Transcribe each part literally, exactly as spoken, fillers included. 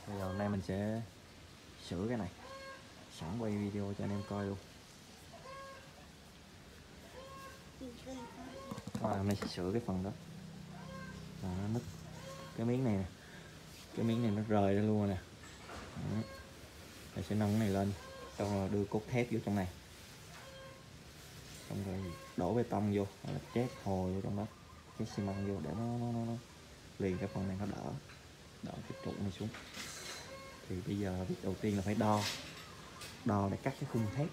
Bây giờ hôm nay mình sẽ sửa cái này, sẵn quay video cho anh em coi luôn. À, hôm nay sẽ sửa cái phần đó là nó nứt cái miếng này nè, cái miếng này nó rời ra luôn rồi nè. Mình sẽ nâng cái này lên, xong rồi đưa cốt thép vô trong này, xong rồi đổ bê tông vô, hoặc là chét hồ vô trong đó, chét xi măng vô để nó, nó, nó, nó liền cái phần này nó đỡ đỡ cái trụ này xuống. Thì bây giờ việc đầu tiên là phải đo đo để cắt cái khung thép.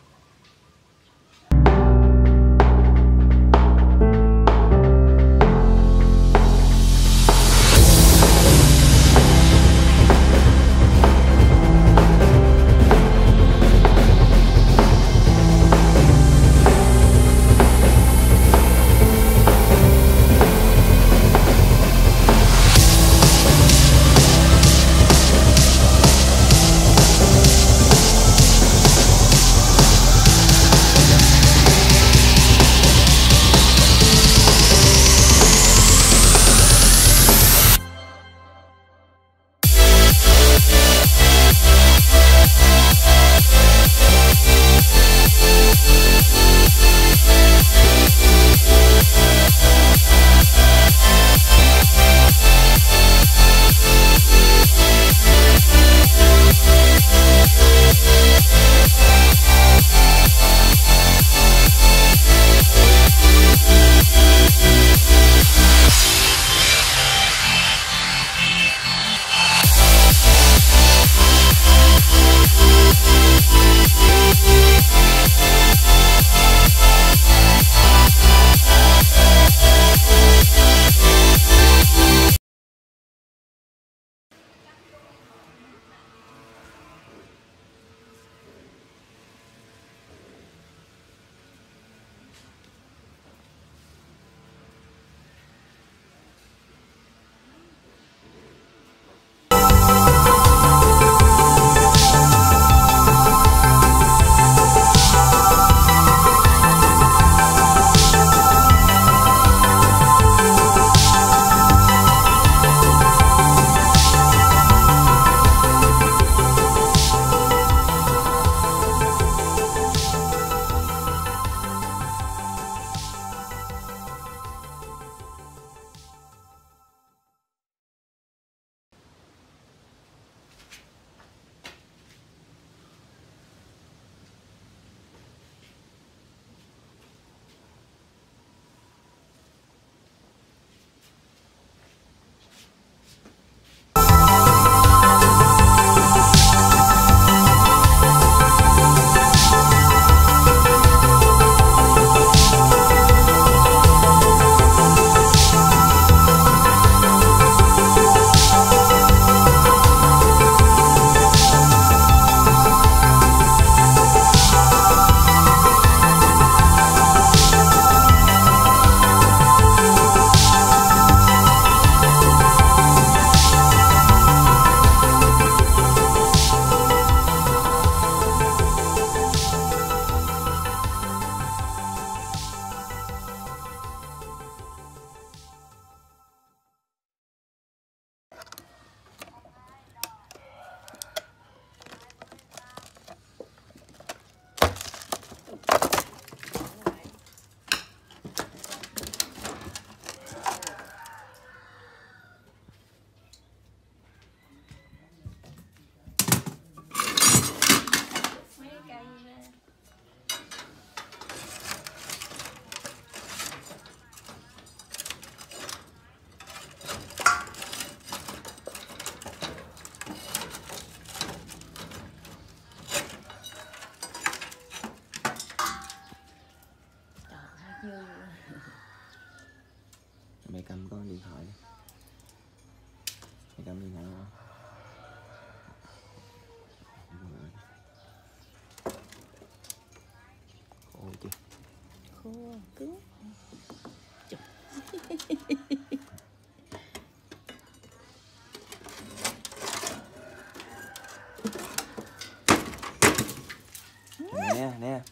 Mẹ cầm con điện thoại đi. Mẹ cầm điện thoại không? Khô chưa? Khô cứng. Nè nè.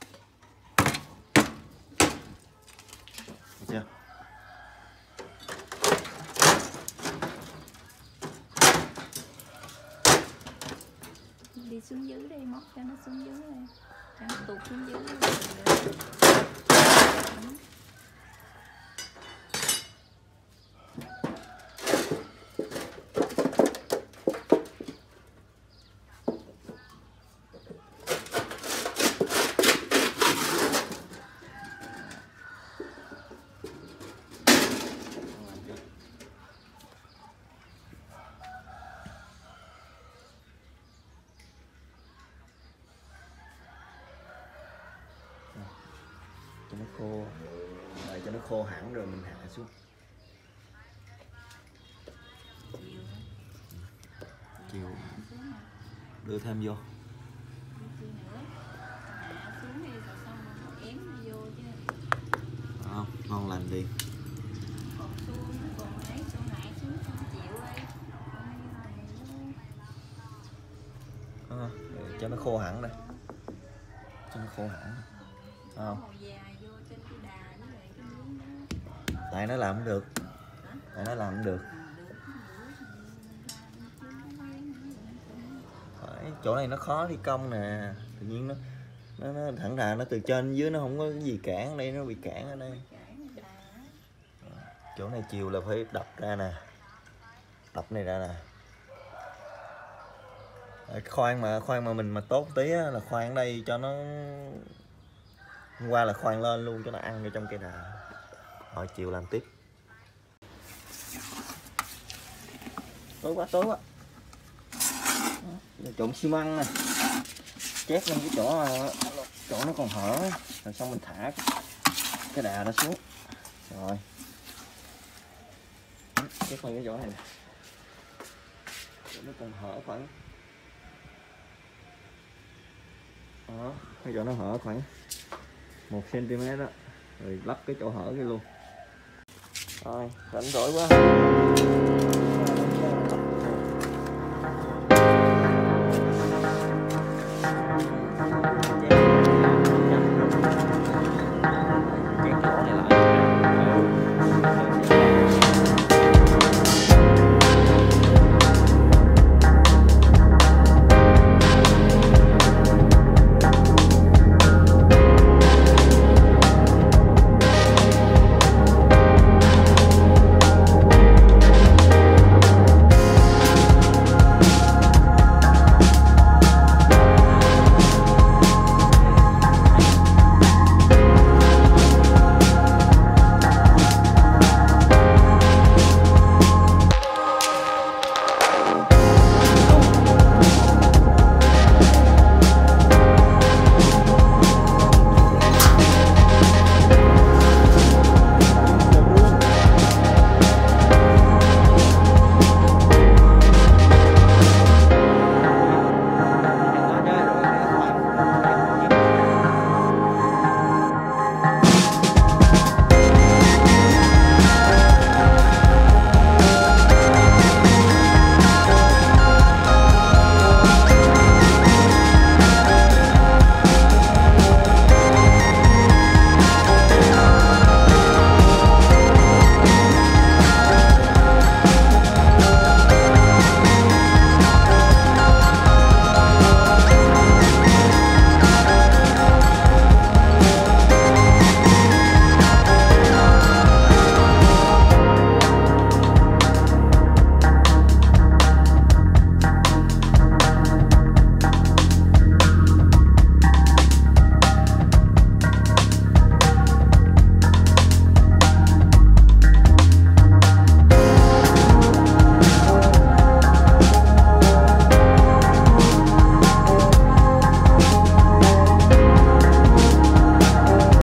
Được chưa? đi xuống dưới đi, móc cho nó xuống dưới đi, cho nó tụt xuống dưới đi. Cho nó khô, đợi cho nó khô hẳn rồi mình hạ xuống. Chiều đưa thêm vô. À, không, ngon lành đi. À, cho nó khô hẳn đây, cho nó khô hẳn. À, không. Tại nó làm không được, tại nó làm không được. Phải, chỗ này nó khó thi công nè, tự nhiên nó nó, nó thẳng thà nó từ trên dưới nó không có cái gì cản ở đây, nó bị cản ở đây. Chỗ này chiều là phải đập ra nè, đập này ra nè. Khoan mà khoan mà mình mà tốt tí á, là khoan ở đây cho nó, hôm qua là khoan lên luôn cho nó ăn vô trong cây đà. Rồi chiều làm tiếp. Tối quá, tối quá. Trộn xi măng nè, chét lên cái chỗ chỗ nó còn hở, rồi xong mình thả cái đà nó xuống. Rồi chét lên cái chỗ này nè, chỗ nó còn hở khoảng đó, cái chỗ nó hở khoảng một xăng-ti-mét đó, rồi lắp cái chỗ hở kia luôn. Rồi rảnh rỗi quá.